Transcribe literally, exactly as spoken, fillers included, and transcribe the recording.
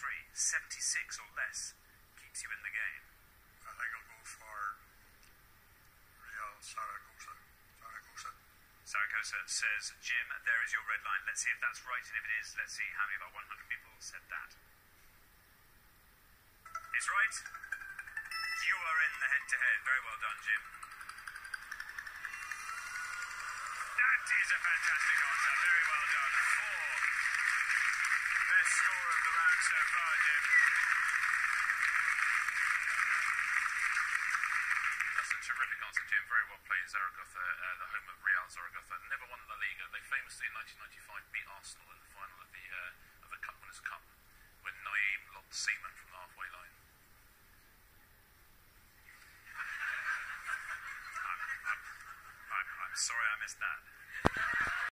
three. seventy-six or less keeps you in the game. I think I'll go for Real Zaragoza. Zaragoza. Zaragoza says, Jim, there is your red line. Let's see if that's right, and if it is, let's see how many of our one hundred people said that. It's right. You are in the head-to-head. Very well done, Jim. That is a fantastic answer. Very well done. Four. Best score of the round so far, Jim. That's a terrific answer, Jim. Very well played. Zaragoza, uh, the home of Real Zaragoza, never won La Liga. They famously in nineteen ninety-five beat Arsenal in the final of the uh, of the Cup Winners' Cup when Naeem lobbed Seaman from the halfway line. I'm, I'm, I'm, I'm sorry I missed that.